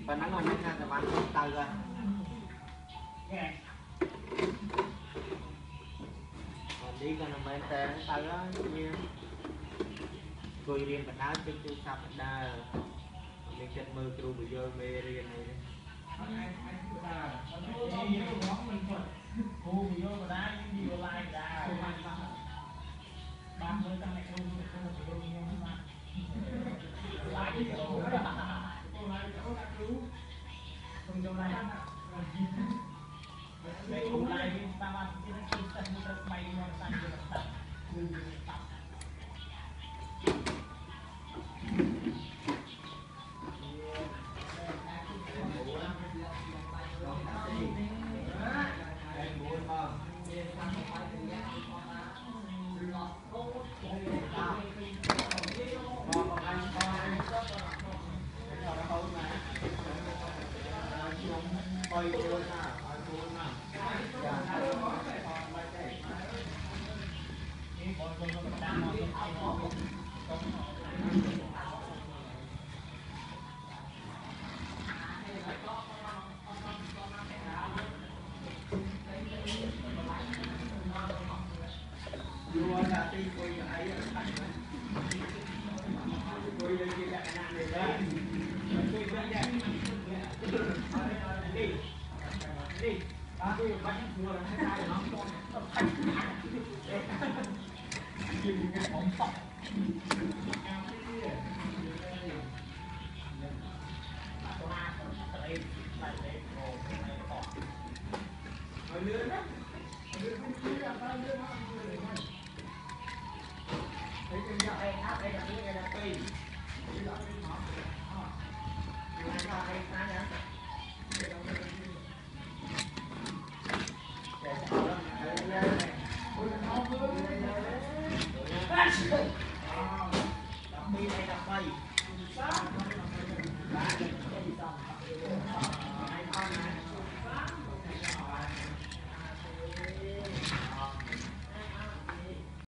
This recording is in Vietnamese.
và nó ngon nhất là bạn không tao rồi còn đi còn mấy tên tao đó như tôi riêng bản đá trên tôi sắp đa mình chân mơ kêu bây giờ mê riêng này